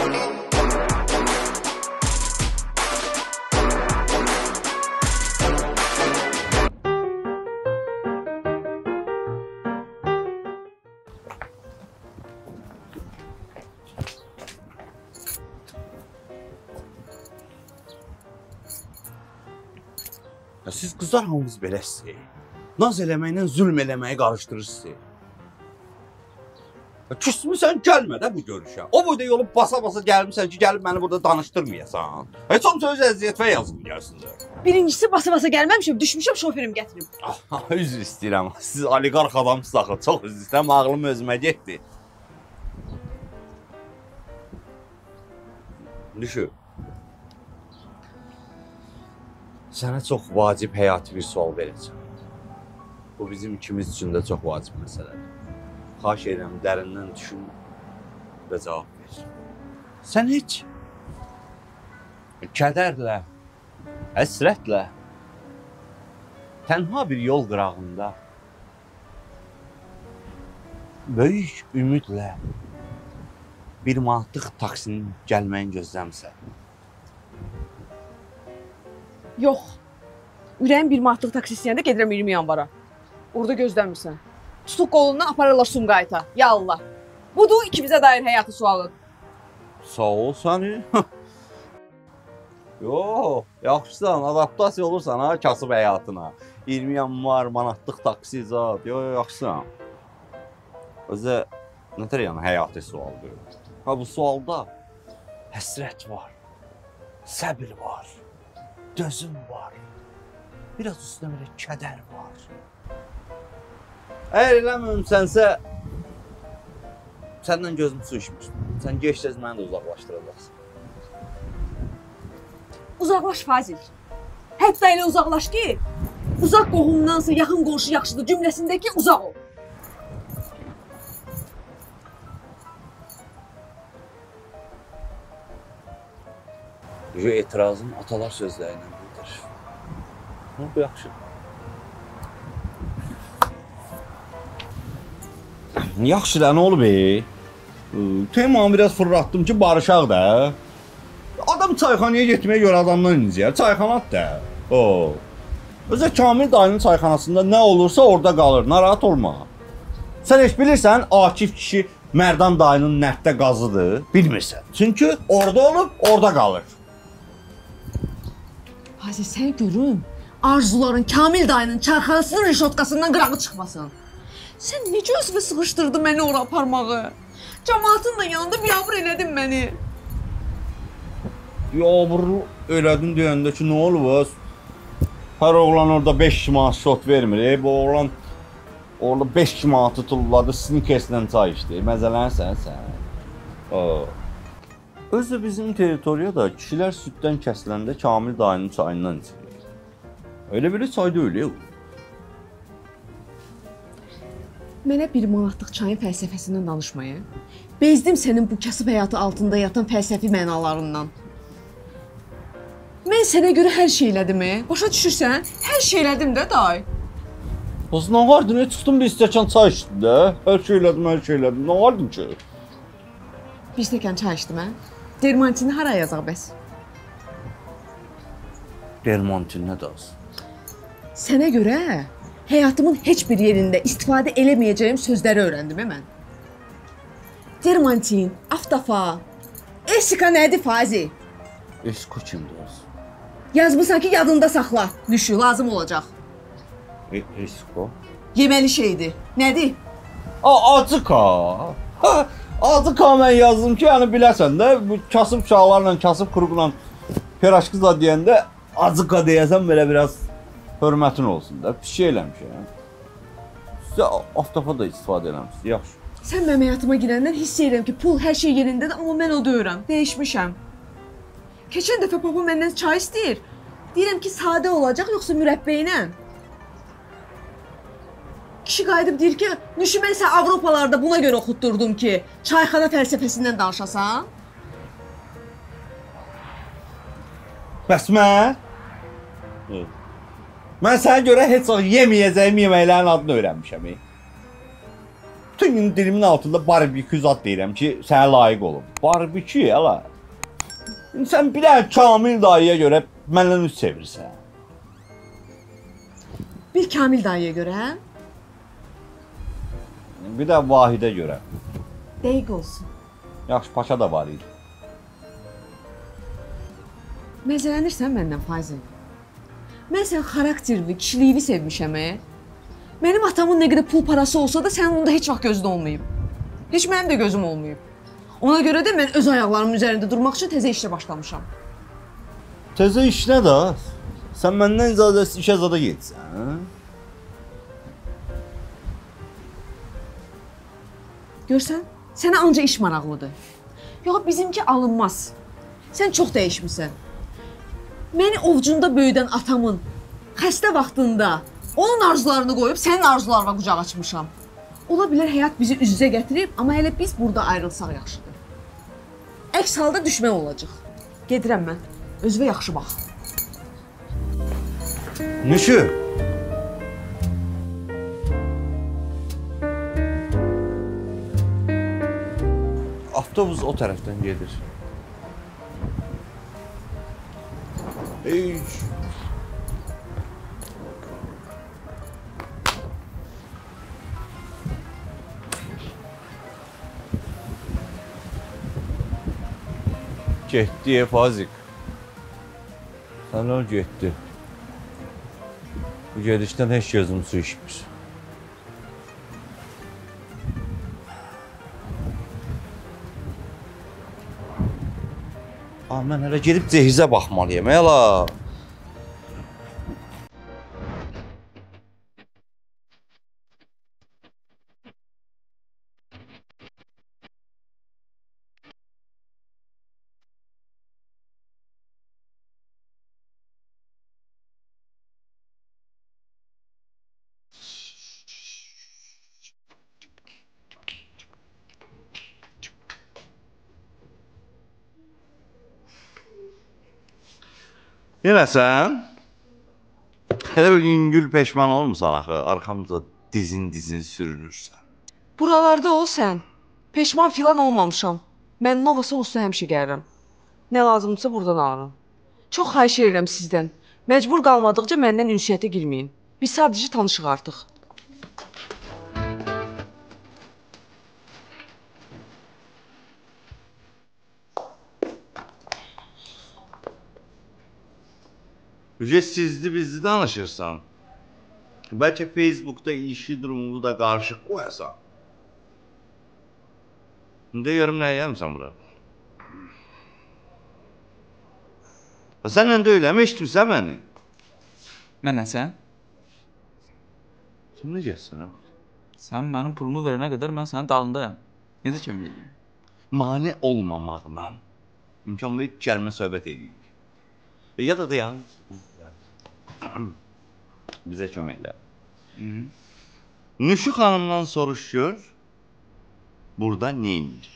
Siz qızlar hamınız beləsiniz. Naz eləməklə zülm eləməyi qarışdırırsınız. Küsmüsən, gəlmə də bu görüşə. O boyda yolu basa-basa gəlmişsən ki, gəlib məni burada danışdırmayasan. Heç olmasa öz əziyyət və yazım gəlsinlər. Birincisi basa-basa gəlməmişəm, düşmüşəm, şoferim gətirib. Üzr istəyirəm. Siz oliqarx adamsınız axı. Çox üzr istəyirəm, ağlım özümə getdi. Düşün. Sənə çox vacib həyati bir sual verəcəm. Bu bizim ikimiz üçün də çox vacib məsələdir. Xahiş edirəm, dərindən düşün və cavab ver. Sən heç kədərlə, həsrətlə, tənha bir yol qırağında, böyük ümidlə bir manatlıq taksinin gəlməyini gözləmsən. Yox. Ürəyim bir manatlıq taksi istəyəndə gedirəm 20 yanvara. Orada gözləmirsən. Tutuq qolundan aparırlar Sumqayıta. Ya Allah. Budur ikimizə dair həyatı sualın. Sağ ol səni. Yox, yaxşısan, adaptasiya olursan ha kasıb həyatına. 20 yanvar, manatlıq taksi zat. Yox, yaxşısan. Özə nətər yəni həyati sualdır. Ha bu sualda həsrət var, səbir var, dözüm var, biraz üstünə belə kədər var. Əgər eləməmsənsə, səndən gözüm su içmiş. Sən geç-tez məni də uzaqlaşdıracaqsın. Uzaqlaş Fazil. Hətta elə uzaqlaş ki, uzaq qohumdansa yaxın qonşu yaxşıdır cümləsindəki uzaq ol. Etirazım atalar sözləri ilə bildirir. Bu yaxşı. Yaxşı da, nə olub temanı biraz fırlatdım ki, barışaq da. Adam çayxanaya getməyə görə adamdan inciyər. Çayxanat da. Özə Kamil dayının çayxanasında nə olursa orada qalır. Narahat olma. Sən heç bilirsən, Akif kişi Mərdan dayının nərtdə qazıdır. Bilmirsən. Çünki orada olub, orada qalır. Hacı, sən görün, arzuların Kamil dayının çarxanasının rişotkasından qırağı çıxmasın. Sən necə özümü sıxışdırdın məni ora aparmağı? Cəmaatın da yanında biabır elədin məni. Biabır elədin deyəndə ki, nə olub? Hər oğlan orada 5 manat şot vermir. Bu oğlan orada 5 manatı tulladı, snikeslə çay içdi. Məzələnsən sən. Özü bizim teritoriyada kişilər süddən kəsiləndə Kamil dayının çayından içilir. Öyle bir çay deyil ya. Mənə bir manatlıq çayın fəlsəfəsindən danışmayın. Bezdim sənin bu kasıb həyatı altında yatan fəlsəfi mənalarından. Mən sənə görə hər şey elədim. Başa düşürsən? Hər şey elədim də day. Bəs nə vardı? Ne çıxdım bir stəkan çay içdim də. Hər şey elədim, hər şey elədim. Nə vardı ki? Bir stəkan çay içdim hə? Dermantini hara yazaq bəs? Dermantin nə daz? Sənə görə həyatımın heç bir yerində istifadə eləməyəcəyim sözləri öyrəndim mən. Dermantin, aftafa, esika nədir Fazi? Esko kimdir? Yazmışsan ki, yadında saxla. Düşü, lazım olacaq. Esko? Yeməli şeydir. Nədir? Acıka. Acıka mən yazdım ki, yəni biləsən də, bu kasıb uşaqlarla, kasıb quruqla peraşqızla deyəndə acıka deyəsən belə biraz hörmətin olsun da. Pis şey eləmişəm. Sizə aftafa da istifadə eləmişsiniz. Yaxşı. Sən mənim həyatıma girəndən hiss edirəm ki, pul hər şey yerindədir, amma mən o deyirəm. Dəyişmişəm. Keçən dəfə papa məndən çay istəyir. Deyirəm ki, sadə olacaq, yoxsa mürəbbə ilə? Kişi qayıdıb deyir ki, Nüşü mən sən Avropalarda buna görə oxutdurdum ki, çayxana fəlsəfəsindən danışasan. Bəs mən? Mən sənə görə heç vaxt yeməyəcəyim yeməklərin adını öyrənmişəm. Bütün gün dilimin altında barbekü zad deyirəm ki, sənə layiq olum. Barbekü, hələ. Sən bir dənə Kamil dayıya görə məndən üst çevirsən. Bir Kamil dayıya görə, Bir də Vahidə görə. dəqiq olsun. Yaxşı, Paşa da var idi. Məzələnirsən məndən Fazil. Mən sən xarakterini, kişiliyini sevmişəm. Mənim atamın nə qədər pul parası olsa da sənin onda heç vaxt gözün olmayıb. Heç mənim də gözüm olmayıb. Ona görə də mən öz ayaqlarımın üzərində durmaq üçün təzə işlə başlamışam. Təzə işlə də, sən məndən icazəsiz işə zada getsən. Görsən, sənə anca iş maraqlıdır. Yox, bizimki alınmaz. Sən çox dəyişmisən. Məni ovcunda böyüdən atamın xəstə vaxtında onun arzularını qoyub sənin arzularına qucaq açmışam. Ola bilər həyat bizi üz-üzə gətirib, amma hələ biz burada ayrılsaq yaxşıdır. Əks halda düşmən olacaq. Gedirəm mən. Özünə yaxşı bax. Nüşü? Avtobus o tərəfdən gedir. Ey. Getdi Fazik. Sənə getdi. Bu gedişdən heç gözüm su içmir. Mən hələ gedib cehizə baxmalıyım, hələ. Yenə sən? Elə bir yüngül peşman olmuşsan axı, arxamıza dizin sürünürsən. Buralarda ol sən. Peşman filan olmamışam. Mən Nova Sous'da həmişə gəlirəm. Nə lazımdırsa buradan alırım. Çox xahiş edirəm sizdən. Məcbur qalmadıqca məndən ünsiyyətə girməyin. Biz sadəcə tanışıq artıq. Ücə sizli bizli danışırsan. Bəlkə Facebook'da işi durumumu da qarışıq qoyasan. İndi görüm nə yiyəmsən bura? Sənlə də öyle mi eşitmirsən məni? Mənə sən? Kim necəsən? Sən mənim pulumu verənə qədər mən sənin dalındayam. Necə kömək edeyim? Mane olmamaqla imkan verib gəlmə söhbət edirik. Ya da dayan. Bizə kömək elə. Nüşü xanımdan soruş gör. Burada neyindir?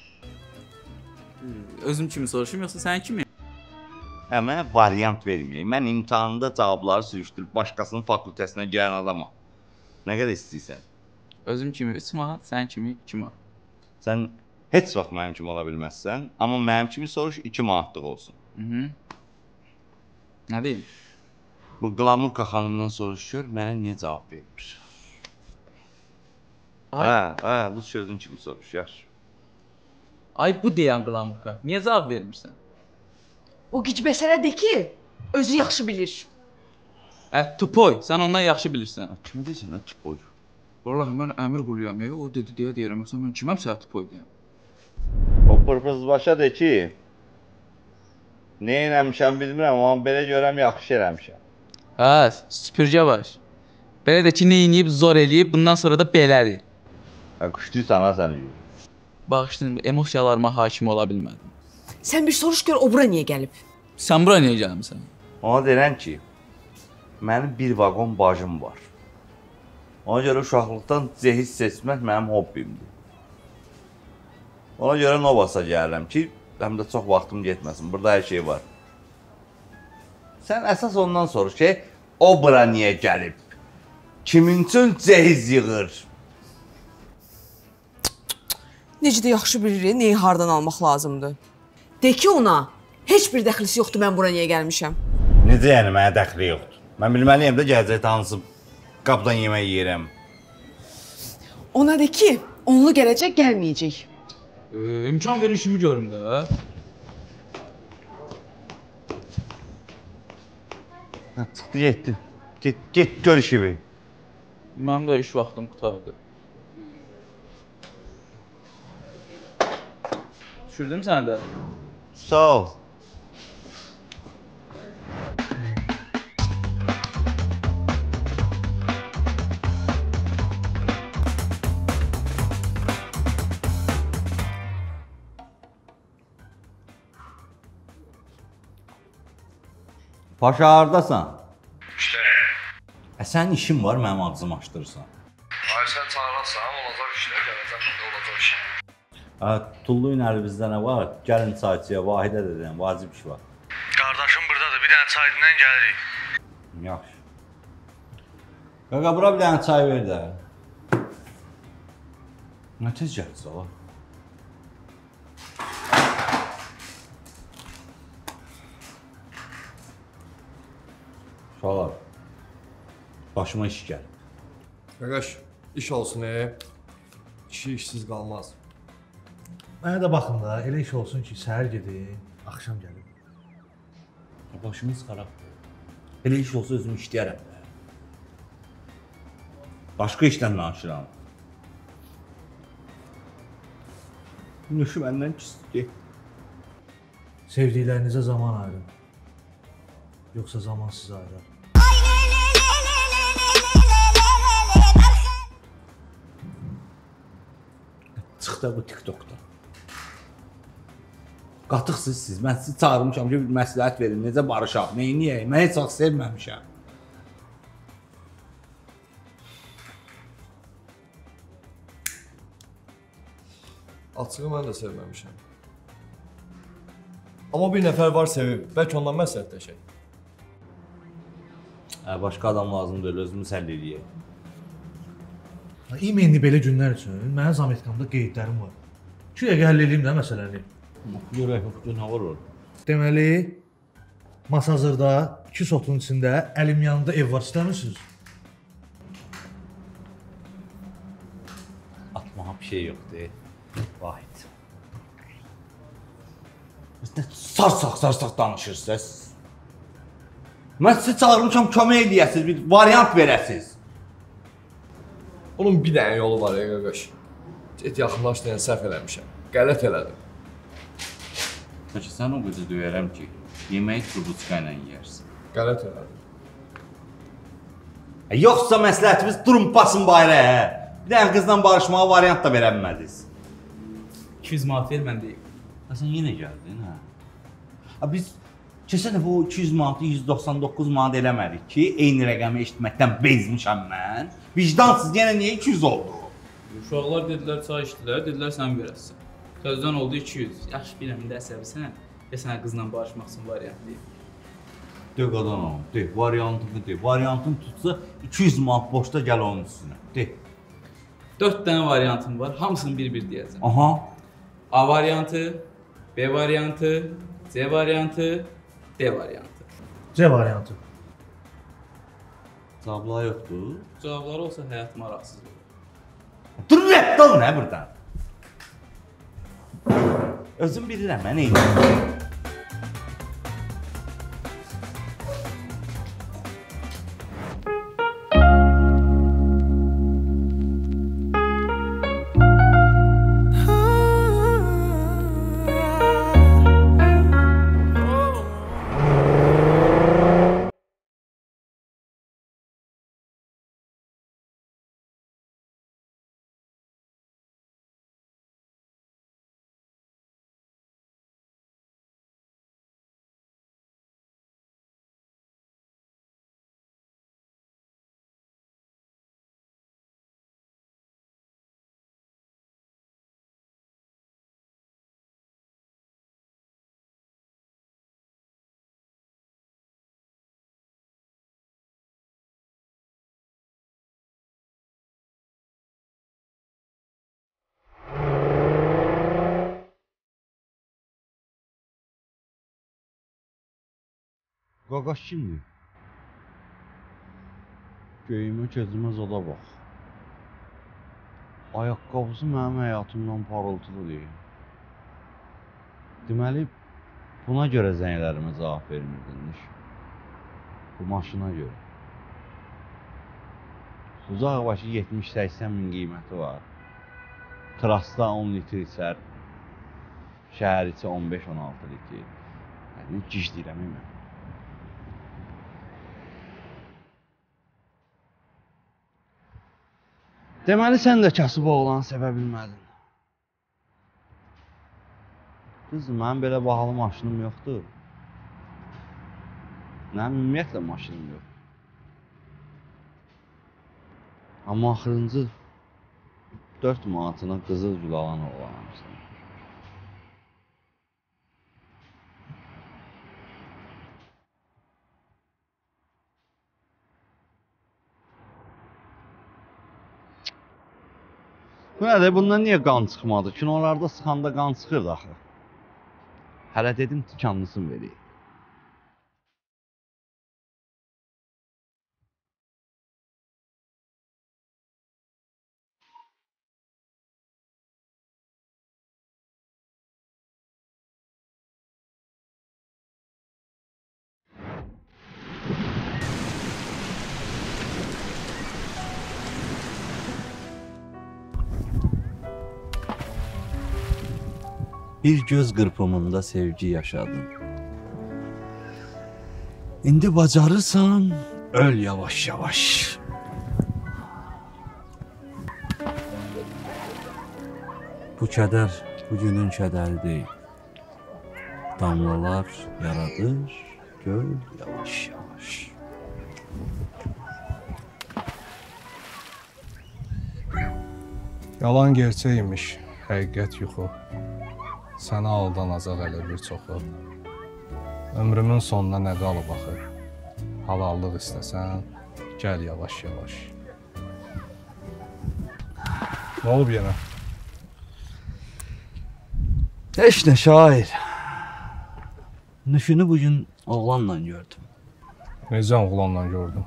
Özüm kimi soruşum, yoxsa sən kimi? Mənə variant verməyək. Mən imtahanında cavabları sürüşdürüb başqasının fakültəsinə gələn adamam. Nə qədər istəyirsən? Özüm kimi 3 manat, sən kimi 2 manat. Sən heç vaxt mənim kimi ola bilməzsən, amma mənim kimi soruş 2 manatlıq olsun. Nə deyim? Bu Qlamurka xanımdan soruş gör, mənə niyə cavab vermir? Bu sözün kimi soruş, yaxşı. Ay bu deyən Qlamurka, niyə cavab vermirsən? O güc məsələ de ki, özü yaxşı bilir. Tupoy, sən ondan yaxşı bilirsən. Kim deyirsən, tupoy? Vallahi mən əmir quluyam, o dedi deyə deyirəm, yoxsa mən kiməm sənə tupoy deyəm. O pırpız başa de ki, nə eləmişəm bilmirəm, amma belə görəm yaxşı eləmişəm. Süpürgə baş. Belə də ki, nə eləyib, zor eləyib, bundan sonra da belədir. Quşduysan ha sən yürü. Bağışlayın, emosiyalarıma hakim ola bilmədim. Sən bir soruş gör, o bura niyə gəlib? Sən bura niyə gəlmisən? Ona deyirəm ki, mənim bir vaqon bacım var. Ona görə uşaqlıqdan cehiz seçmək mənim hobbimdir. Ona görə Novasa gəlirəm ki, həm də çox vaxtım getməsin, burada hər şey var. Sən əsas ondan soruş ki, o bura niyə gəlib? Kimin üçün cehiz yığır? Necə də yaxşı bilirik nəyi hardan almaq lazımdır. De ki ona, heç bir dəxlisi yoxdur mən bura niyə gəlmişəm. Necə yəni mənə dəxli yoxdur? Mən bilməliyəm də gələcək tanısıb qapıdan yemək yeyirəm. Ona de ki, onlu gələcək gəlməyəcək. İmkan verin işimi görüm də. Çıxdı getdi. Get gör işi. Mənim də iş vaxtım qutardı. Düşürdüm səni də. Sağ ol. Paşa hardasan? İşte. Sənin işin var, mənim ağzımı açdırırsan. Ay sen çağırırsan, olacaq işlər, gələcəm məndə olacaq işlər. Tullu ilə bizdə nə var? Gəlin çayçıya, Vahidə dedəm, vacib iş var. Qardaşım buradadır, bir dənə çaydan gəlirik. Yaxşı. Qaqa, bura bir dənə çay ver də. Nə tez gəlsə o? Uşaqlar, başıma iş gəlib. Qardaş, iş olsun kişi işsiz qalmaz. Mənə də baxın da, elə iş olsun ki, səhər gedin, axşam gəlin. Başımız xarabdır. Elə iş olsa özüm işləyərəm də. Başqa işdən danışıram. Nüşü məndən küsdür. Sevdiklərinizə zaman ayırın. Yoxsa zaman sizi ayırar. Çıx da bu TikTokda. Qatıqsınız siz. Mən sizi çağırmışam ki, bir məsləhət verin. Necə barışaq, neyniyək? Mən heç vaxt sevməmişəm. Açığı mən də sevməmişəm. Amma bir nəfər var sevib, bəlkə ondan məsləhətləşək. Başqa adam lazım deyil, özümüz həll edəyək. İndi belə günlər üçün mənim zametkamda qeydlərim var. 2 dəqiqə həll edeyim də məsələni. Görək, nə var orada? Deməli, masazırda 2 sotun içində əlim yanında ev var, istəmirsiniz? Atmağa bir şey yoxdur. Vahid. Siz nə sarsaq danışırsınız? Mən sizi çağırmışam, kömək eləyəsiniz, bir variant verəsiniz. Onun bir dənə yolu var qardaş. Get yaxınlaş deyən səhv eləmişəm. Qələt elədim. Peki sən o qədər döyərəm ki, yeməyi trubuçka ilə yeyərsən. Qələt elədim. Yoxsa məsləhətimiz durum basın bayra. Bir dənə qızla barışmağa variant da verə bilmədiniz. 200 manat ver mən deyim. Sən yenə gəldin, hə? Biz keçən dəfə o 200 manatı 199 manat eləmədik ki, eyni rəqəmi eşitməkdən bezmişəm mən. Vicdansız yenə niyə 200 oldu? Uşaqlar dedilər çay içdilər, dedilər sən verəsən. Sözdən oldu 200. Yaxşı biləm, indi əsəbisən. Və sənə qızla barışmaq üçün variant deyim. De qadanam, de, variantını de. Variantın tutsa 200 manat boşda gəl onun üstünə. De. 4 dənə variantım var, hamısını bir-bir deyəcəm. Aha. A variantı, B variantı, C variantı, D variantı. C variantı. Cavablar yoxdur. Cavabları olsa həyatım maraqsız olur. Dur rədd ol nə burdan? Özüm bilirəm, mən eyni. Qaqaş kimdir? Göyümə gözümə zoda bax. Ayaqqabısı mənim həyatımdan parıltılı deyil. Deməli, buna görə zənglərimə cavab vermirdin. Bu maşına görə. Uzaq başı 70-80 min qiyməti var. Trasda 10 litr içər. Şəhər içi 15-16 litr. Yəni, gic deyirəm mən. Deməli, sən də kasıb oğlanı sevə bilmədin. Qızım, mənim belə bahalı maşınım yoxdur. Mənim ümumiyyətlə maşınım yoxdur. Amma axırıncı 4 manatına qızıl gül alan oğlanam sən. Bu nədir? Bundan niyə qan çıxmadı? Kinolarda sıxanda qan çıxırdı axı. Hələ dedim tikanlısını vereyim. Bir göz qırpımında sevgi yaşadın. İndi bacarırsan, öl yavaş yavaş. Bu kədər bugünün kədəri deyil. Damlalar yaradır, göl yavaş yavaş. Yalan gerçəkmiş, həqiqət yuxu. Sənə aldanacaq elə bir çoxu. Ömrümün sonuna nə qalıb axı? Halallıq istəsən, gəl yavaş-yavaş. Nə olub yenə? Heç nə şair. Nüşünü bugün oğlanla gördüm. Necə oğlanla gördüm?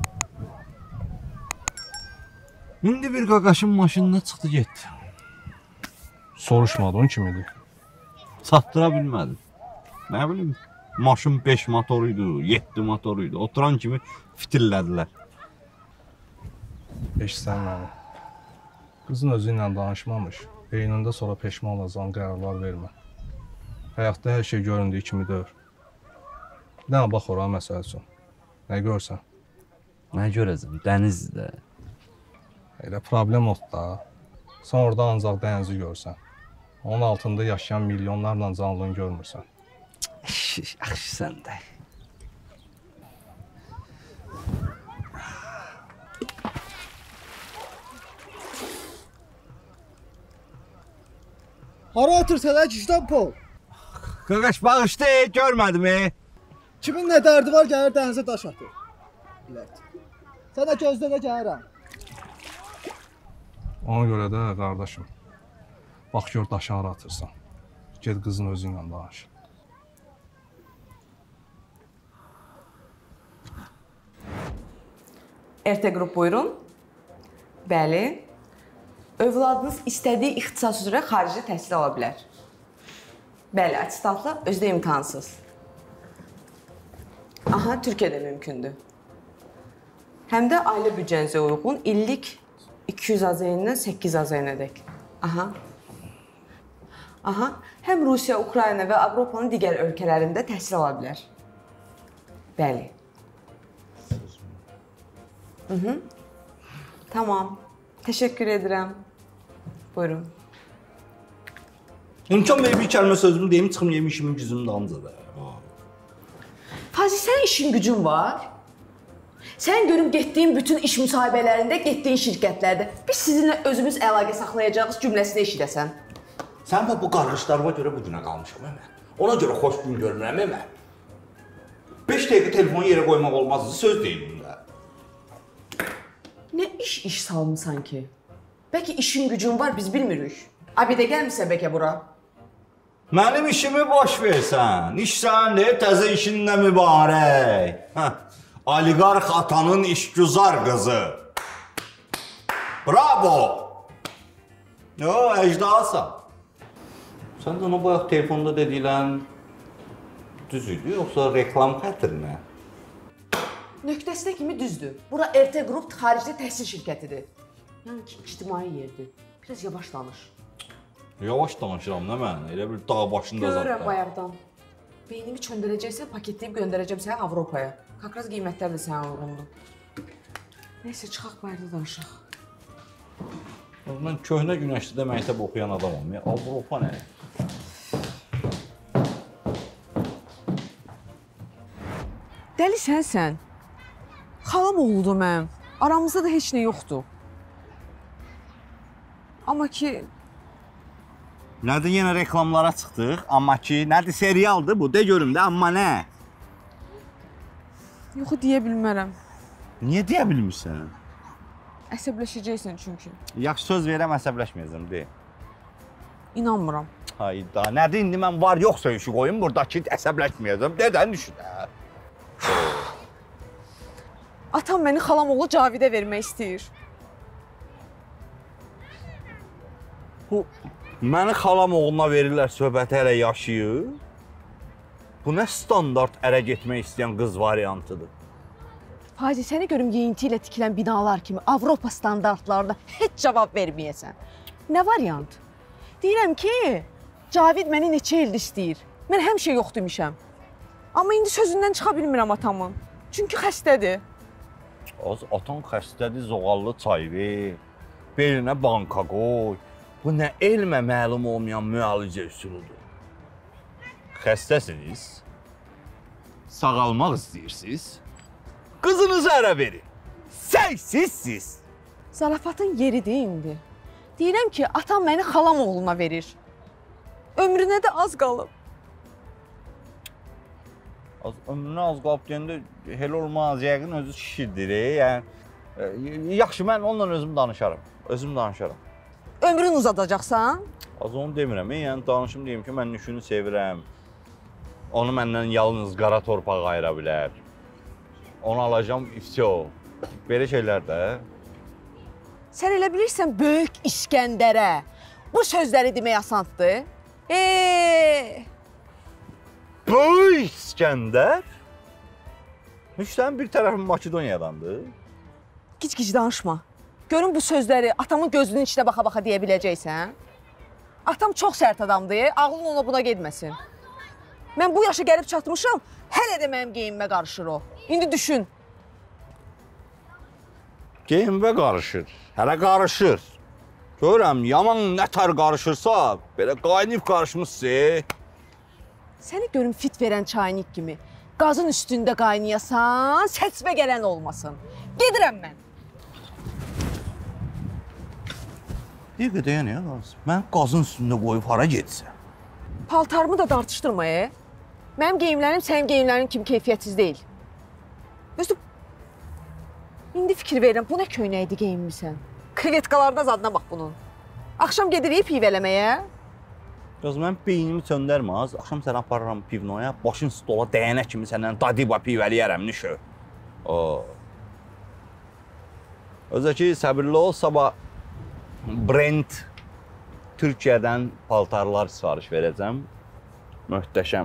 İndi bir qaqaşın maşınına çıxdı getdi. Soruşmadın kimidir? Çatdıra bilmədim. Nə bilim, maşın 5 motoruydu, 7 motoruydu. Oturan kimi fitillədilər. Eşsən məni. Qızın özü ilə danışmamış, beynində sonra peşman olacağın qərarlar vermə. Həyatda hər şey göründüyü kimi deyil. Bir dənə bax ora məsəl üçün. Nə görsən? Nə görəcəm? Dənizdə. Elə problem oldu da. Sən orada ancaq dənizi görsən. Onun altında yaşayan milyonlarla canlını görmürsən. Yaxşı sən də. Hara atırsan cüzdan pol? Qaqaş bağışdı, görmədim. Kimin nə dərdi var gəlir dənizə daş atır. Sənə gözlə də gəlirəm. Ona görə də qardaşım, bax gör daşı hara atırsan. Get qızın özü ilə danış. RT qrup buyurun. Bəli. Övladınız istədiyi ixtisas üzrə xarici təhsil ala bilər. Bəli, attestatla, özdə imkansız. Aha, Türkiyədə mümkündür. Həm də ailə büdcənizə uyğun illik 200 AZN-dən 8 AZN-dək. Aha. Aha, həm Rusiya, Ukrayna və Avropanın digər ölkələrində təhsil ala bilər. Bəli. Tamam. Təşəkkür edirəm. Buyurun. İmkan verib bir kəlmə sözümü deyim, çıxmayayım işimin gücümün dalınca da. Fazi, sənin işin gücün var. Sən görüm getdiyin bütün iş müsahibələrində, getdiyin şirkətlərdə biz sizinlə özümüz əlaqə saxlayacağımız cümləsini eşidəsən. Sən bu qarışlarıma görə bu günə qalmışam mən. Ona görə xoş gün görmürəm mən. 5 dəqiqə telefonu yerə qoymaq olmazdı, söz deyim bunda. Nə iş salmısan ki? Bəlkə işin gücün var, biz bilmirik. Abidə gəlmirsə bəlkə bura? Mənim işimi boş versən. İş sənindir, təzə işinlə mübarək. Oliqarx atanın işgüzar qızı. Bravo. Yo, əcdasan. Sən də ona bayaq telefonda dedilən düz idi, yoxsa reklam xətrinə? Nöqtəsinə kimi düzdür. Bura RT Group xarici təhsil şirkətidir. Yəni ki, ictimai yerdir. Biraz yavaş danış. Yavaş danışıram nə mən? Elə bir dağ başında zat. Görürəm bayaqdan. Beynimi çöndürəcəksən, paketləyib göndərəcəm səni Avropaya. Kakraz qiymətlər də sənə uyğundur. Nəysə, çıxaq bayaqda danışaq. Mən köhnə Günəşlidə məktəb oxuyan adamam. Avropa nə? Dəli sənsən. Xalam oğludur mənim. Aramızda da heç nə yoxdur. Amma ki... Nədir yenə reklamlara çıxdıq? Amma ki, nədir serialdır bu? De görüm də, amma nə? Yoxu deyə bilmərəm. Niyə deyə bilmirsən? Əsəbləşəcəksən çünki. Yaxşı söz verəm, əsəbləşməyəcəm, de. İnanmıram. Hayda, nədir indi mən var yox söyüşü qoyum buradakı əsəbləşməyəcəm, dedən düşün. Atam məni xalam oğlu Cavidə vermək istəyir. Bu, məni xalam oğluna verirlər söhbəti hələ yaşayır. Bu nə standart ərə getmək istəyən qız variantıdır? Fazi, səni görüm yeyinti ilə tikilən binalar kimi Avropa standartlarına heç cavab verməyəsən. Nə variant? Deyirəm ki, Cavid məni neçə ildir istəyir. Mən həmişə yox demişəm. Amma indi sözündən çıxa bilmirəm atamın. Çünki xəstədir. Az atan xəstədir, zoğallı çay ver. Belinə banka qoy. Bu nə elmə məlum olmayan müalicə üsuludur. Xəstəsiniz, sağalmaq istəyirsiniz, qızınızı ərə verin. Səksizsiz. Zarafatın yeridir indi. Deyirəm ki, atam məni xalam oğluna verir. Ömrünə də az qalıb. Ömrünə az qalıb deyəndə elə olmaz, yəqin özü şişirdir. Yəni, yaxşı, mən onunla özüm danışaram. Ömrünü uzadacaqsan? Az onu demirəm, yəni danışım deyim ki, mən Nüşünü sevirəm. Onu məndən yalnız qara torpaq ayıra bilər. Onu alacam, iftiyo. Belə şeylər də. Sən elə bilirsən Böyük İskəndərə bu sözləri demək asandır? Böyük İskəndər? Nüşdən bir tərəfi Makedoniyadandır. Gic-gic danışma. Görün bu sözləri atamın gözünün içinə baxa-baxa deyə biləcəksən. Atam çox sərt adamdır, ağlın ona buna getməsin. Mən bu yaşa gəlib çatmışam, hələ də mənim geyinmə qarışır o. İndi düşün. Geyinmə qarışır, hələ qarışır. Görürəm, yaman nətər qarışırsa, belə qaynayıb qarışmışsın. Səni görüm fit verən çaynik kimi. Qazın üstündə qaynayasan, səçmə gələn olmasın. Gedirəm mən. Bir qədər yəni, mən qazın üstündə qoyub hara getsə. Paltarımı da dartışdırma, Mənim geyimlərim sənin geyimlərin kimi keyfiyyətsiz deyil. Özü, indi fikir verirəm, bu nə köynəkdir geyinmirsən? Krevetkalarına zadına bax bunun. Axşam gedirik pivələməyə. Qız, mən beynimi söndərməz, axşam səni aparıram pivnoya, başın stola dəyənə kimi səndən dadiba pivəliyərəm, nişö. Özə ki, səbirli ol, sabah Brent Türkiyədən paltarlar sifariş verəcəm. Möhtəşəm.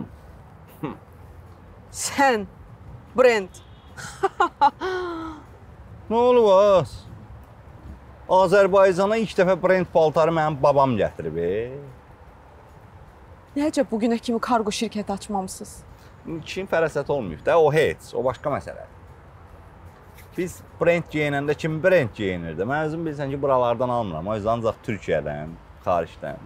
Sən, Brent. Nə olub az? Azərbaycana ilk dəfə Brent paltarı mənim babam gətirib. Nəcə bugünə kimi kargo şirkəti açmamısınız? Kişinin fərasəti olmayıb da, o heç, o başqa məsələ. Biz Brent geyinəndə kim Brent geyinirdi? Mən özüm bilsən ki, buralardan almıram. O yüzden ancaq Türkiyədən, xaricdən.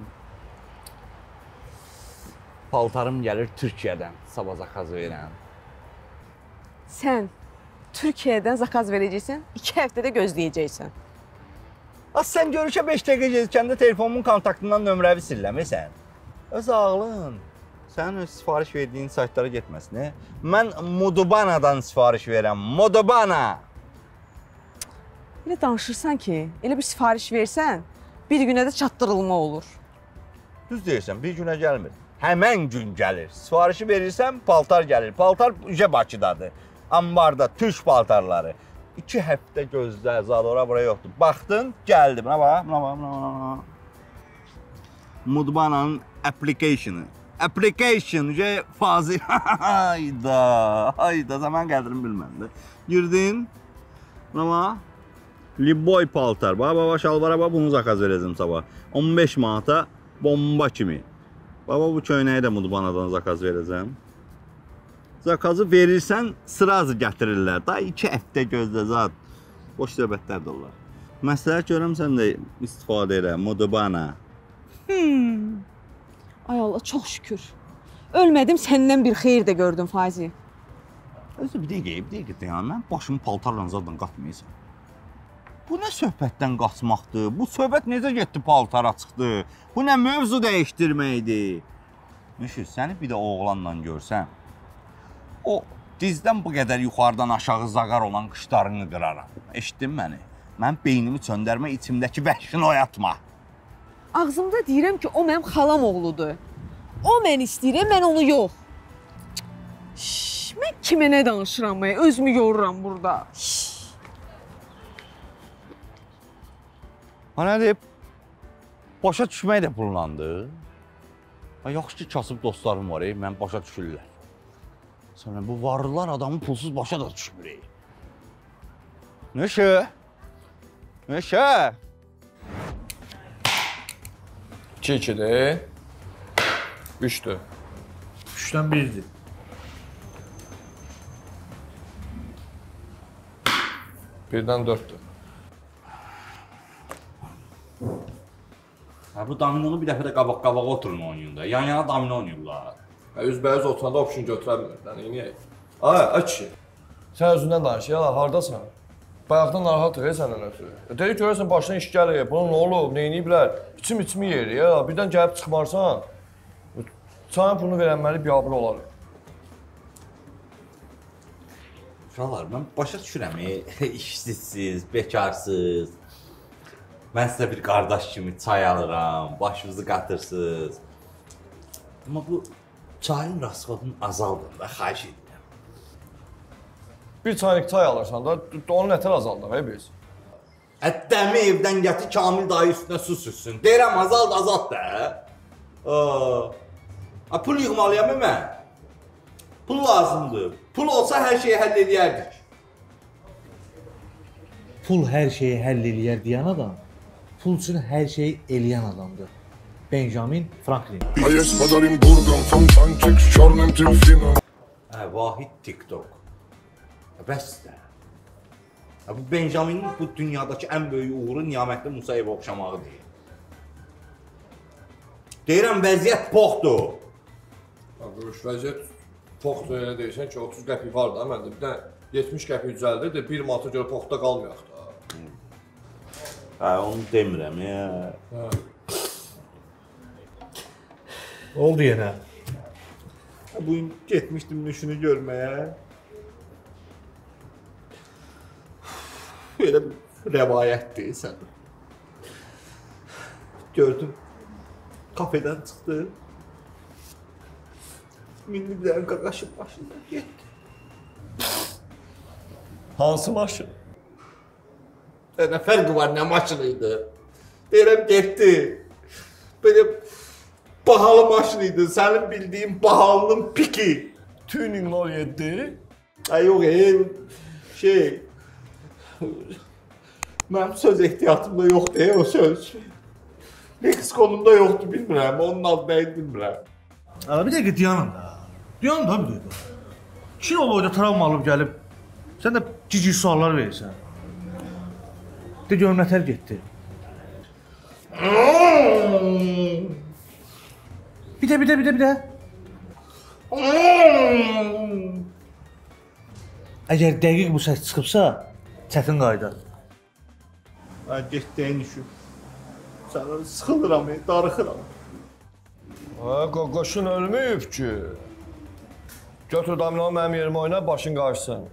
Paltarım gəlir Türkiyədən, sabah zakaz verəm. Sən Türkiyədən zakaz verəcəksən, 2 həftədə gözləyəcəksən. Sən görüşə 5 dəqiqə gecikəndə telefonumun kontaktından nömrəvi silləmirsən. Öz ağlın, sənin öz sifariş verdiyin saytlara getməsin. Mən Modubanadan sifariş verəm, Modubana! Elə danışırsan ki, elə bir sifariş versən, bir günə də çatdırılma olur. Düz deyirsən, bir günə gəlmir. Həmən gün gəlir. Sifarişi verirsən, paltar gəlir. Paltar üzə Bakıdadır. Ambarda türk paltarları. 2 həftə gözlə, zadora bura yoxdur. Baxdın, gəldi. Buna bax, buna bax, buna bax. Mudbana'nın application'ı. Application, fazi. Hayda, zaman qədrini bilməndə. Girdin, ama Liboy paltar. Baba şalvara bax, bunu zakaz verəcəm sabah. 15 manata bomba kimi. Baba bu köynəyi də Mudbana'dan zakaz verəcəm. Zakazı verirsən, sırazı gətirirlər. Daha 2 həftə gözlə zat. Boş söhbətlər də olar. Məsləhət görəm sən də istifadə elə, Mudbana. Ay Allah, çox şükür. Ölmədim, səndən bir xeyir də gördüm, Faizi. Özü bir dəqiqə deyəm, mən başımı paltarla zaddan qatmayacam. Bu nə söhbətdən qaçmaqdır? Bu söhbət necə getdi paltara çıxdı? Bu nə mövzu dəyişdirməkdir? Müşür, səni bir də oğlanla görsəm, o dizdən bu qədər yuxarıdan aşağı zaqar olan qışlarını qıraram. Eşitdin məni? Mən beynimi çöndərmə, içimdəki vəhşini oyatma. Ağzımda deyirəm ki, o mənim xalam oğludur. O mən istəyirəm, mən onu yox. Mən kimə nə danışıram, özümü yoruram burada. Ha, nə deyib? Başa düşmək də pullandı. Yaxşı ki, kasıb dostlarım var, mən başa düşürlər. Sonra bu varlılar adamı pulsuz başa da düşmür. Neşə? Neşə? 2-2-dir. 3-dür. 3-dən 1-dir. Birdən 4-dür. Bu dominonu bir dəfə də qabaq-qabağa oturun oynayın da. Yan-yana domino oynayırlar. Üzbəüz oturanda option götürəmirlər. Neyniyək? Ay kişi. Sən özündən danış, ya, hardasan? Bayaqdan narahatıq səndən ötürü. Deyir görürsən başına iş gəlir, bunun nə olub, neyniyiblər? İçimi yeri, ya, birdən gəlib çıxmarsan, sana bunu verənməli biabır olar. Uşaqlar, mən başa düşürəm, işsizsiz, bekarsız. Mən sizə bir qardaş kimi çay alıram, başınızı qatırsınız. Amma bu çayın rasxodunu azaldın da, xahiş edirəm. Bir çaynik çay alırsan da, onu nətər azaldıq, biz? Ətdəmi evdən gətir, Kamil dayı üstünə su sürsün. Deyirəm, azald da. Pul yığmalıyam mən. Pul lazımdır. Pul olsa hər şeyi həll edərdik. Pul hər şeyi həll eləyər deyən adam, pul üçün hər şeyi eləyən adamdır. Benjamin Franklin. Vahid TikTok. Bəs də. Bu Benjamin'in bu dünyadakı ən böyük uğuru Niyamətli Musayevə oxşamağıdır. Deyirəm, vəziyyət poxdur. Vəziyyət poxdur, elə deyirsən ki, 30 qəpik var da, məndə bir də 70 qəpik düzəldir, bir manata görə poxda qalmayaq da. Onu demirəm, ya. Oldu yenə. Bugün getmişdim nüşünü görməyə. Böyle bir rəvayətdir sən. Gördüm, kafeden çıxdı. Milli bir dənə qaqaşıb başından getdi. Hansı maşın? Nə fərqi var, nə maşınıydı? Deyirəm, getdi. Böyle bahalı maşınıydı, sənin bildiğin bahalının piki. Tuning 07. Ay yok, mənim söz ehtiyatımda yoxdur, o söz. Leksikonumda yoxdur, bilmirəm, onun adı nəyini bilmirəm. Bir dəqiqə dayanın da. Dayanın da bir dəqiqə. 2 yol boyda travma alıb gəlib, sən də cici suallar verirsən. De görüm nətər getdi. Bir də. Əgər dəqiq bu səs çıxıbsa, çətin qayda. Getdiyin düşün. Sənə sıxılıram, darıxıram. Qoşun ölməyib ki. Götür dominonu mənim yerimə oyna, başın qarşısın.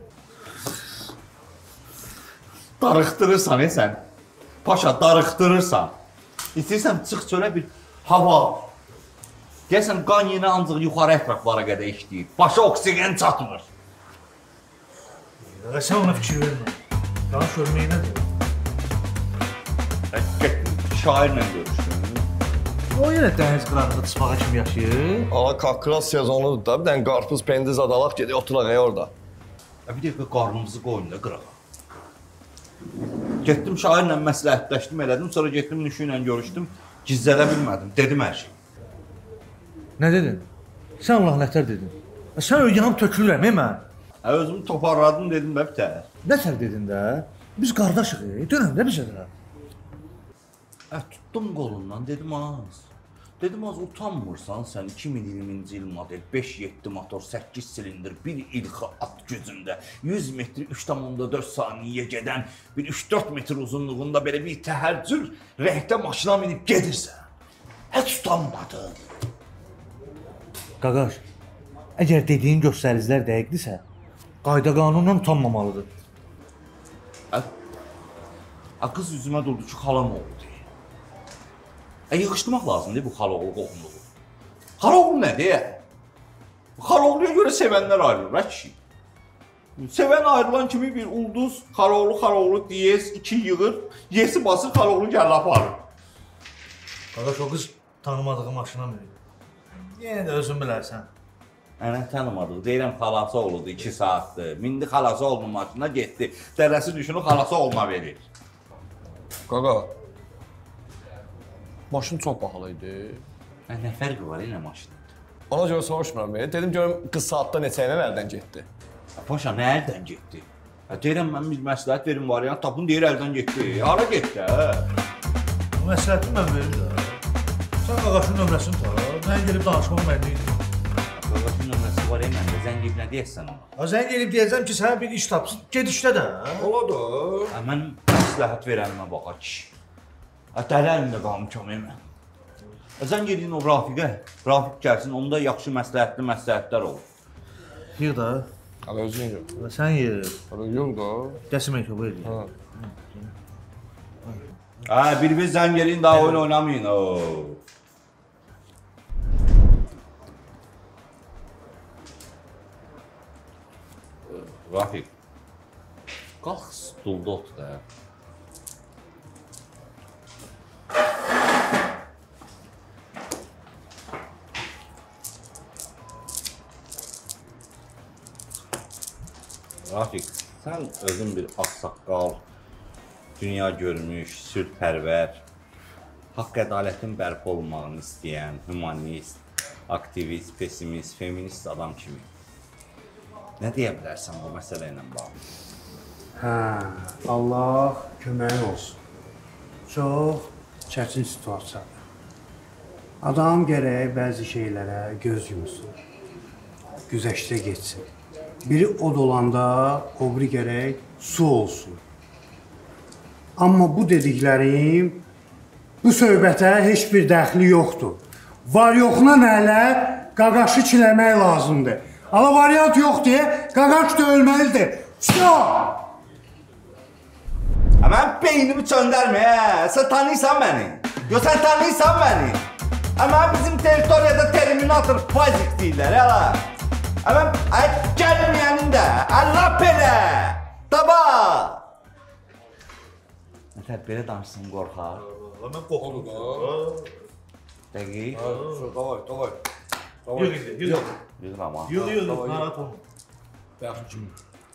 Darıxdırırsan, sən. Paşa, darıxdırırsan. İstəyirsən, çıx çölə bir hava, Deyəsən qan yeni ancaq yuxarı ətraflara qədər işləyir. Başa oksigen çatmır. Sən ona fikir vermə. Danış görməyi nədir? Getdim şairlə görüşdüm. O yenə dəniz qırağında çıxmağa kimi yaşayır. Ala kakras sezonudur da, bir dənə qarpız pendiz adalaq gedək oturaq orada. Bir dəqiqə qarnımızı qoyun da qırağa. Getdim şairlə məsləhətləşdim, elədim. Sonra getdim Nüşü ilə görüşdüm. Gizlədə bilmədim. Dedim hər şey. Nə dedin? Sən Allah nətər dedin? Sən yanıb tökülürəm, mən. Özümü toparladım, dedim bir tər. Nətər dedin də? Biz qardaşıq, dönəm də bizə də. Tutdum qolundan, dedim az. Dedim az utanmırsan sən 2020-ci il model 5.7 motor 8 silindir, bir ilxı at gücündə 100 metr 3,4 saniyə gedən bir 3-4 metr uzunluğunda belə bir təhərcür rəhdə maşına minib gedirsən. Heç utanmadın. Qaqaş, əgər dediyin göstəricilər dəqiqdirsə, qayda qanundan utanmamalıdır. Qız yüzümə durdu ki, xalam oldu. Yığışdırmaq lazımdır bu xaloğlu qohumluğu. Xaloğlu nədir? Xaloğluya görə sevənlər ayrılır, kişi. Sevən ayrılan kimi bir ulduz, xaloğlu, diyez, 2 yığır, yesi basır, xaloğlu gəl aparır. Qaqaş, o qız tanımadığı maşına minir. Yenə də özün bilərsən. Ənə tanımadığı, deyirəm xalası olurdu 2 saatdır. Mindi xalası olma maşına getdi. Dərəsi düşünür, xalası olma verir. Qaqa, maşın çox bahalı idi. Nə fərqi var yenə maşında? Ona görə soruşmuram. Dedim görüm qız saatda neçə ilə əldən getdi. Paşa, nə əldən getdi? Deyirəm, mən bir məsləhət verim variant tapın, deyir əldən getdi. Hara getdi, hə? Məsləhəti mən verim də. Sən qaqaşın nömrəsini tara, mən gelib danışmaq mənliydim. Qaqaşın nömrəsi var, məndə zəng edib nə deyəsən ona? Zəng gelib deyəcəm ki, sənə bir iş tapsın, ged işlə də. Oladır. Mən məsləhət verənimə baxa kişi. Dəli əlimdə qalmışam, mən. Zəng edin o Rafiqə, Rafiq gəlsin, onda yaxşı məsləhətlər olur. Yığ da. Hələ özün yox. Sən yığ. Hələ yox da. Dəsimə ki, bu edir. Bir zəng edin, daha oyun oynamayın. Rafiq, qalx stulda otur da. Rafiq, sən özün bir ağsaqqal, dünya görmüş, sülhpərvər, haqq ədalətin bərpa olmağını istəyən, humanist, aktivist, pessimist, feminist adam kimi. Nə deyə bilərsən bu məsələ ilə bağlı? Allah köməyin olsun. Çox çətin situasiyadır. Adam gərək bəzi şeylərə göz yumsun, güzəştə geçsin. Biri od olanda, o biri gərək su olsun. Amma bu dediklərim, bu söhbətə heç bir dəxli yoxdur. Var yoxuna nələ, qaqaşı çiləmək lazımdır. Ala variant yox deyə, qaqaş da ölməlidir. Stop! Mən beynimi çöndərmə, sən tanıysan məni. Yox, sən tanıysan məni. Mən bizim teritoriyada Terminator Fazik deyirlər, hələ. Mən gəlməyənin də, Allah belə, daba! Nətər, belə danışsın, qorxar. Mən qoxulur da. Dəqiq. Davay. Yığ indi, yığ. Yığır ama. Yığ, narahat olma. Yaxşı kimi.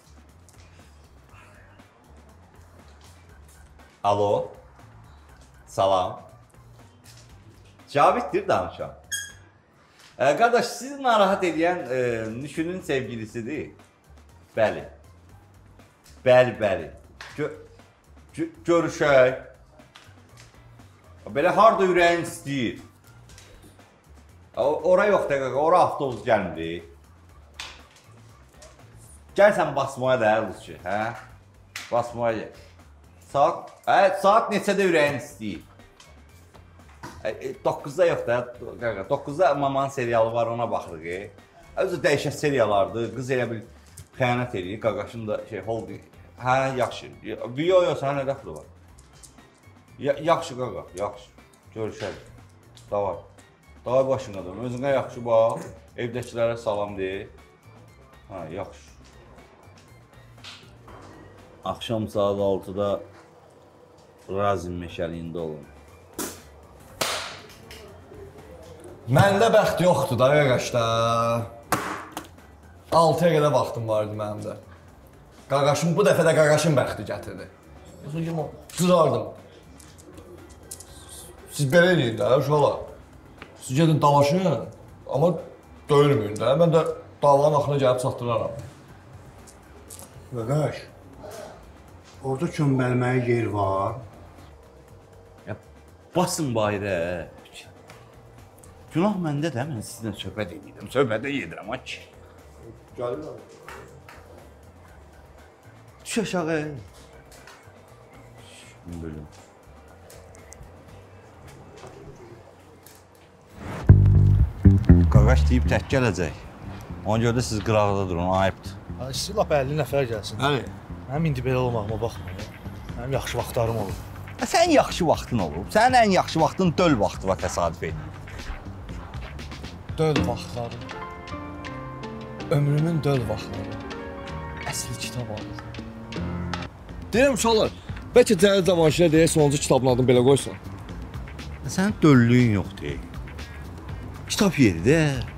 Alo. Salam. Cavitdir danışan. Qardaş, sizi narahat edən Nüşünün sevgilisidir. Bəli. Bəli. Görüşək. Belə harda ürəyin istəyir. Ora yox da, ora avtobus gəlmir. Gəl sən basmaya da, Lütçü, hə? Basmaya gəl. Saat neçədə ürəyin istəyir? 9-da yox da, 9-da Mamanın serialı var, ona baxırıq. Özü dəyişən serialardır, qız elə bil xəyanət edir, qaqaşın da holding. Hə, yaxşı. Yox, sənə nə dəxli var? Yaxşı qaqa, yaxşı. Görüşərik. Davay. Daha başındadır. Özünə yaxşı bax. Evdəkilərə salam de. Ha, yaxşı. Axşam saat 6-da Razin meşəliyində olun. Məndə bəxt yoxdur da qaqaşda. 6-ya qədər vaxtım var idi mənim də. Qaqaşım bu dəfə də qaqaşın bəxti gətirdi. Qızardım. Siz belə eləyin də uşaqlar. Siz gedin dalaşın, amma döyülməyin də. Mən də davanın axına gəlib çatdıraram. Qaqaş, orada çömbəlməyə yer var. Ya, basın bayrə. Günah məndə də, mən sizinlə söhbət edirəm. Söhbətə yedirəm, aç. Gəlirəm. Düş aşağı. Bölüm. Qaqaş deyib tək gələcək. Ona görə də siz qıraqda durun, ayıbdır. İstəyir lap 50 nəfər gəlsin. Bəli. Mənim indi belə olmağıma baxmayın. Mənim yaxşı vaxtlarım olub. Sənin yaxşı vaxtın olub. Sənin ən yaxşı vaxtın döl vaxtı var təsadüf edin. Döl vaxtları. Ömrümün döl vaxtları. Əsl kitab alır. Deyirəm uşaqlar, bəlkə Cəlil Cavanşirə deyə sonuncu kitabın adını belə qoysan. Sənin döllüyün yoxdur. Kitab yeri də.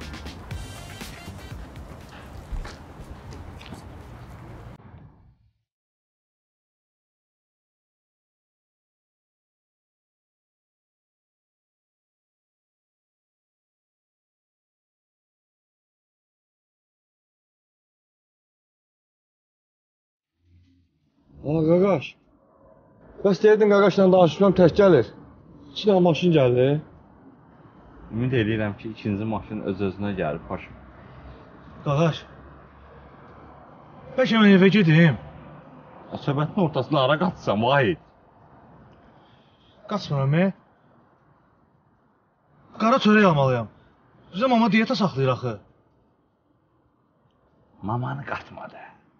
Qaqaş. Bəs deyirdin qaqaşla danışmışam tək gəlir. 2 dənə maşın gəldi. Ümid edirəm ki, ikinci maşın öz-özünə gəlib paşa. Qaqaş. Bəlkə mən evə gedim. Söhbətin ortasına ara qaçsam, vahid. Qaçmıram, Qara çörək almalıyam. Bizə mama diyeta saxlayır axı. Mamanı qatmadı.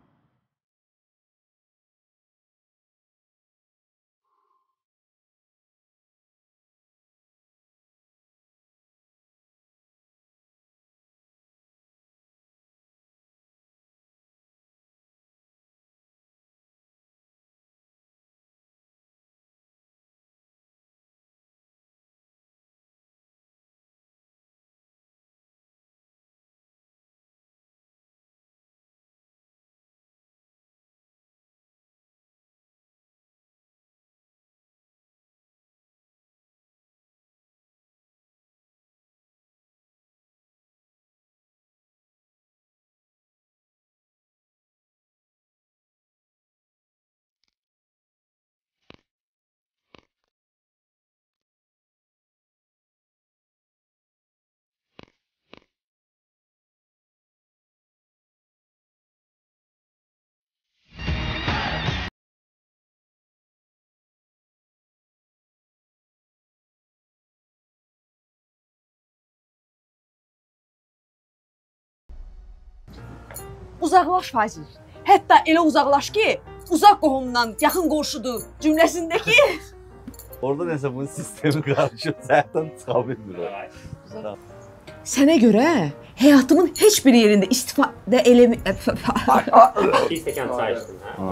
Uzaqlaş Fazil. Hətta elə uzaqlaş ki, uzaq qohumdan yaxın qonşudur cümləsindəki. Orada nəsə bunun sistemi qarışıb, səhətdən çıxa bilmir o. Sənə görə həyatımın heç bir yerində istifadə eləmi... Bir stəkan çay içdim, hə?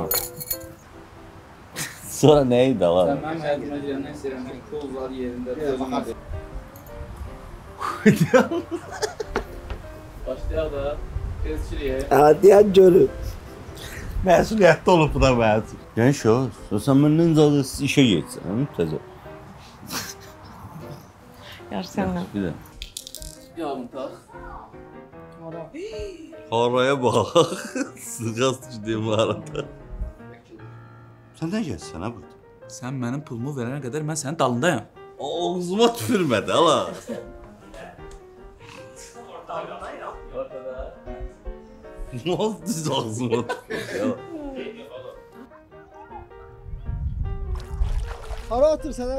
Sonra nə idi lan? Sən mənim həyatıma girəndən istəyirəm ki, pullar yerində, sözümdə. Başlayaq da. Deyən görüb. Məsuliyyətli olub bu da məsul. Gəl şöz, sən məndən zadı işə geçsən, təzə. Yar sənlə. Bir də. Yağım tax. Haraya bax. Sığaz düşdüyüm arada. Sən nə gəlsən ha burada? Sən mənim pulumu verənə qədər mən sənin dalındayım. Ağzıma tüfürmədi hala. Ne oldu düz ağzıma tüfürmədi? Hara atır sənə?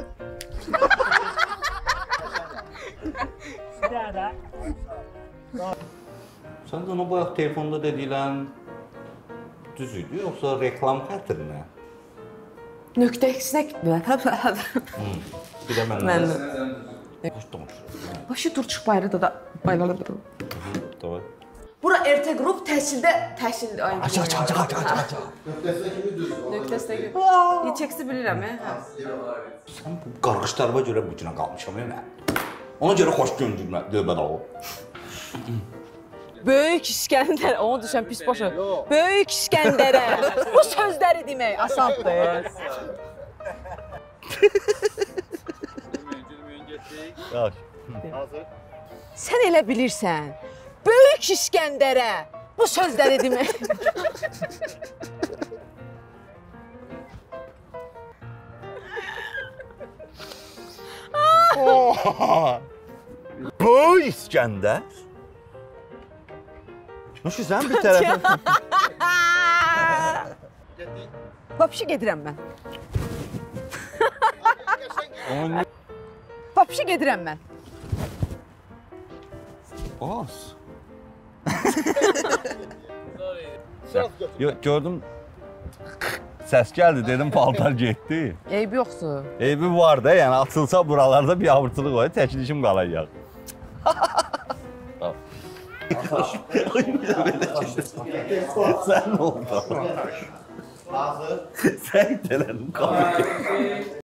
Sən də ona bayaq telefonda dedilən düz idi, yoxsa reklam xətrinə? Nöqtə X-nə Bir də məndən. Xoş danışır. Başı dur çıx bayırda da baylalı dur. Davay. Bura RT qrup təhsil ay. Aç. Nöqtəsi də. Çeksi bilirəm, hə. Sən bu qarğışlarıma görə bu günə qalmışam mən. Ona görə xoş göndürmə, dövbə dağı. Böyük İskəndər, onu düşən pis başa. Böyük İskəndərə bu sözləri demək asandır. Sən elə bilirsən, Böyük İskəndərə bu sözləri demək. Böyük İskəndər? Noşu sən bir tərəfə... Vapşı gedirəm mən. Vapşı gedirəm mən. Bas. Gördüm, səs gəldi, dedim paltar getdi. Eybi yoxdur. Eybi var da, yəni açılsa buralarda bir avırtılıq var, təkilişim qalacaq. Sən nə oldu? Sən itələdin, qapı.